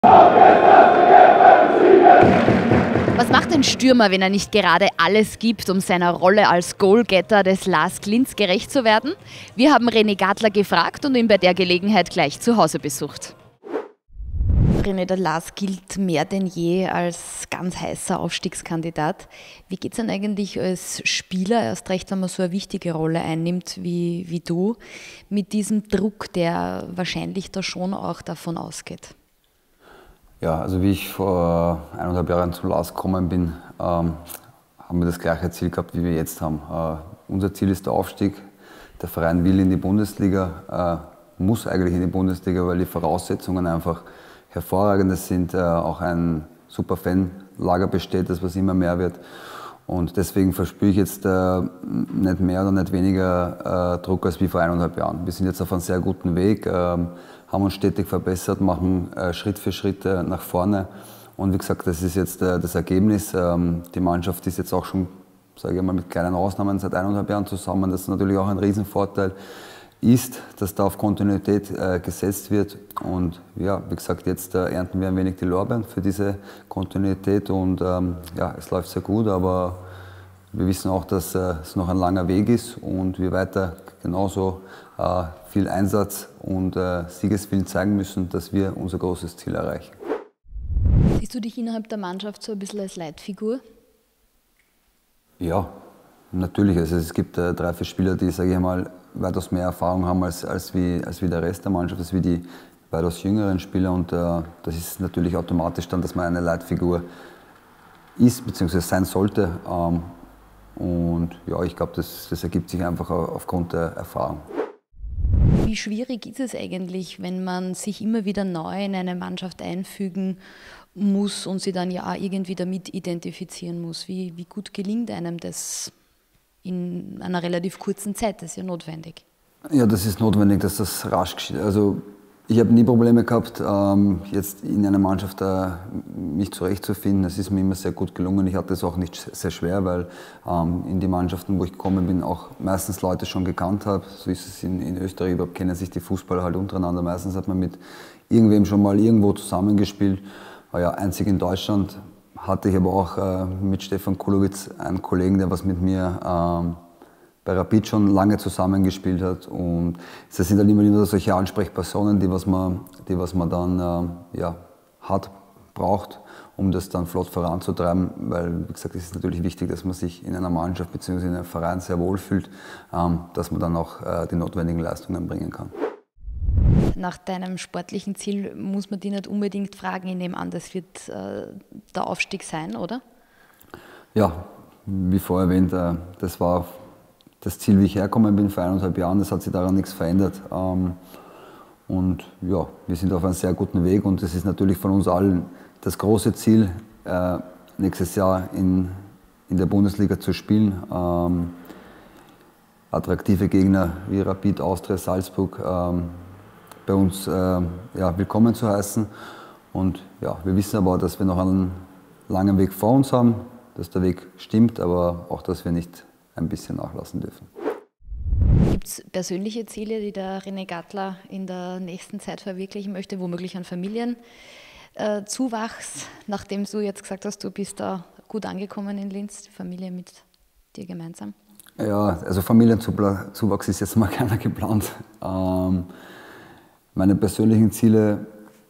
Was macht ein Stürmer, wenn er nicht gerade alles gibt, um seiner Rolle als Goalgetter des Lars Klinz gerecht zu werden? Wir haben René Gadler gefragt und ihn bei der Gelegenheit gleich zu Hause besucht. René, der Lars gilt mehr denn je als ganz heißer Aufstiegskandidat. Wie geht es denn eigentlich als Spieler, erst recht, wenn man so eine wichtige Rolle einnimmt wie du, mit diesem Druck, der wahrscheinlich da schon auch davon ausgeht? Ja, also wie ich vor 1,5 Jahren zum Lars gekommen bin, haben wir das gleiche Ziel gehabt, wie wir jetzt haben. Unser Ziel ist der Aufstieg. Der Verein will in die Bundesliga, muss eigentlich in die Bundesliga, weil die Voraussetzungen einfach hervorragend sind. Auch ein super Fanlager besteht, das was immer mehr wird. Und deswegen verspüre ich jetzt nicht mehr oder nicht weniger Druck als wie vor 1,5 Jahren. Wir sind jetzt auf einem sehr guten Weg, haben uns stetig verbessert, machen Schritt für Schritt nach vorne. Und wie gesagt, das ist jetzt das Ergebnis. Die Mannschaft ist jetzt auch schon, sage ich mal, mit kleinen Ausnahmen seit 1,5 Jahren zusammen. Das ist natürlich auch ein Riesenvorteil ist, dass da auf Kontinuität gesetzt wird. Und ja, wie gesagt, jetzt ernten wir ein wenig die Lorbeeren für diese Kontinuität. Und ja, es läuft sehr gut, aber wir wissen auch, dass es noch ein langer Weg ist und wir weiter genauso viel Einsatz und Siegeswillen zeigen müssen, dass wir unser großes Ziel erreichen. Siehst du dich innerhalb der Mannschaft so ein bisschen als Leitfigur? Ja, natürlich. Also es gibt 3, 4 Spieler, die, sage ich mal, weitaus mehr Erfahrung haben als wie der Rest der Mannschaft, als wie die weitaus jüngeren Spieler. Und das ist natürlich automatisch dann, dass man eine Leitfigur ist bzw. sein sollte. Und ja, ich glaube, das ergibt sich einfach aufgrund der Erfahrung. Wie schwierig ist es eigentlich, wenn man sich immer wieder neu in eine Mannschaft einfügen muss und sie dann ja irgendwie damit identifizieren muss? Wie gut gelingt einem das in einer relativ kurzen Zeit? Das ist ja notwendig. Ja, das ist notwendig, dass das rasch geschieht. Also ich habe nie Probleme gehabt, jetzt in einer Mannschaft mich zurechtzufinden. Es ist mir immer sehr gut gelungen. Ich hatte es auch nicht sehr schwer, weil in die Mannschaften, wo ich gekommen bin, auch meistens Leute schon gekannt habe. So ist es in Österreich, überhaupt kennen sich die Fußballer halt untereinander. Meistens hat man mit irgendwem schon mal irgendwo zusammengespielt. Ja, einzig in Deutschland hatte ich aber auch mit Stefan Kulowitz einen Kollegen, der was mit mir bei Rapid schon lange zusammengespielt hat. Und es sind halt immer solche Ansprechpersonen, die was man dann ja, braucht, um das dann flott voranzutreiben. Weil, wie gesagt, es ist natürlich wichtig, dass man sich in einer Mannschaft bzw. in einem Verein sehr wohl fühlt, dass man dann auch die notwendigen Leistungen bringen kann. Nach deinem sportlichen Ziel muss man dich nicht unbedingt fragen. Ich nehme an, das wird der Aufstieg sein, oder? Ja, wie vorher erwähnt, das war das Ziel, wie ich hergekommen bin vor 1,5 Jahren. Das hat sich daran nichts verändert. Und ja, wir sind auf einem sehr guten Weg und es ist natürlich von uns allen das große Ziel, nächstes Jahr in der Bundesliga zu spielen. Attraktive Gegner wie Rapid, Austria, Salzburg bei uns ja, willkommen zu heißen. Und ja, wir wissen aber, dass wir noch einen langen Weg vor uns haben, dass der Weg stimmt, aber auch, dass wir nicht ein bisschen nachlassen dürfen. Gibt es persönliche Ziele, die der René Gadler in der nächsten Zeit verwirklichen möchte, womöglich an Familienzuwachs, nachdem du jetzt gesagt hast, du bist da gut angekommen in Linz, die Familie mit dir gemeinsam? Ja, also Familienzuwachs ist jetzt mal keiner geplant. Meine persönlichen Ziele,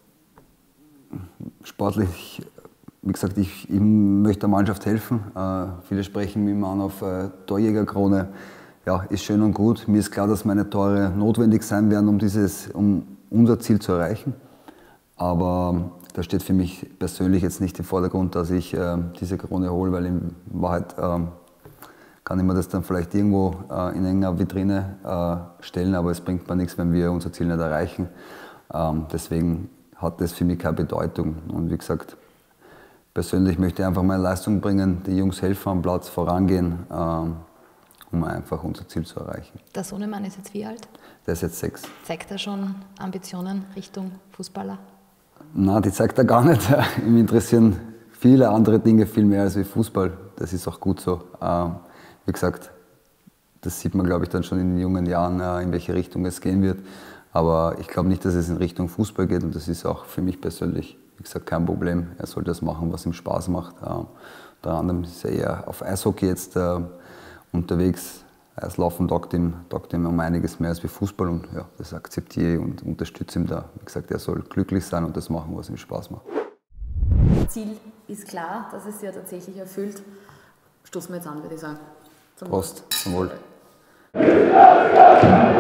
sportlich, wie gesagt, ich möchte der Mannschaft helfen. Viele sprechen mich immer an auf Torjägerkrone. Ja, ist schön und gut. Mir ist klar, dass meine Tore notwendig sein werden, um unser Ziel zu erreichen. Aber da steht für mich persönlich jetzt nicht im Vordergrund, dass ich diese Krone hole, weil in Wahrheit kann ich mir das dann vielleicht irgendwo in einer Vitrine stellen, aber es bringt mir nichts, wenn wir unser Ziel nicht erreichen. Deswegen hat das für mich keine Bedeutung. Und wie gesagt, persönlich möchte ich einfach meine Leistung bringen, die Jungs helfen am Platz, vorangehen, um einfach unser Ziel zu erreichen. Der Sohnemann ist jetzt wie alt? Der ist jetzt 6. Zeigt er schon Ambitionen Richtung Fußballer? Nein, die zeigt er gar nicht. Ihm interessieren viele andere Dinge viel mehr als wie Fußball. Das ist auch gut so. Wie gesagt, das sieht man, glaube ich, dann schon in den jungen Jahren, in welche Richtung es gehen wird. Aber ich glaube nicht, dass es in Richtung Fußball geht und das ist auch für mich persönlich wie gesagt, kein Problem. Er soll das machen, was ihm Spaß macht. Unter anderem ist er eher auf Eishockey jetzt unterwegs. Eislaufen taugt ihm um einiges mehr als wie Fußball und ja, das akzeptiere ich und unterstütze ihn da. Wie gesagt, er soll glücklich sein und das machen, was ihm Spaß macht. Das Ziel ist klar, dass es sich ja tatsächlich erfüllt. Stoßen wir jetzt an, würde ich sagen. Prost, zum Wohl.